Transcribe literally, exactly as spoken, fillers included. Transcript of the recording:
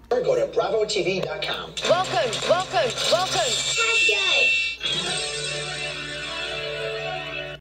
Go to bravo T V dot com. Welcome, welcome, welcome. Hi, guys.